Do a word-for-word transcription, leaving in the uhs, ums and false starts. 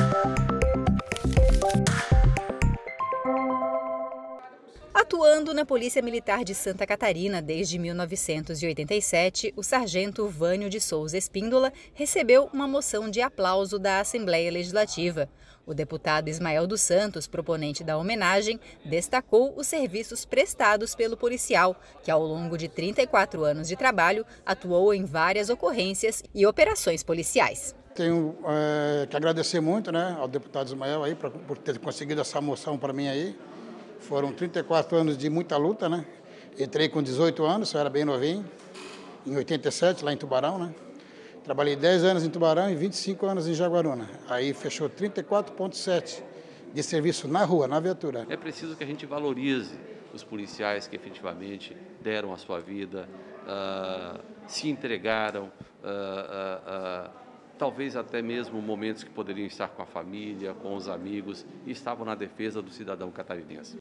Atuando na Polícia Militar de Santa Catarina desde mil novecentos e oitenta e sete, o sargento Vânio de Souza Espíndola recebeu uma moção de aplauso da Assembleia Legislativa. O deputado Ismael dos Santos, proponente da homenagem, destacou os serviços prestados pelo policial, que ao longo de trinta e quatro anos de trabalho atuou em várias ocorrências e operações policiais. Tenho é, que agradecer muito, né, ao deputado Ismael aí, pra, por ter conseguido essa moção para mim aí. Foram trinta e quatro anos de muita luta, né? Entrei com dezoito anos, eu era bem novinho, em oitenta e sete, lá em Tubarão, né? Trabalhei dez anos em Tubarão e vinte e cinco anos em Jaguaruna. Aí fechou trinta e quatro vírgula sete de serviço na rua, na viatura. É preciso que a gente valorize os policiais que efetivamente deram a sua vida, uh, se entregaram, uh, uh, uh, talvez até mesmo momentos que poderiam estar com a família, com os amigos, e estavam na defesa do cidadão catarinense.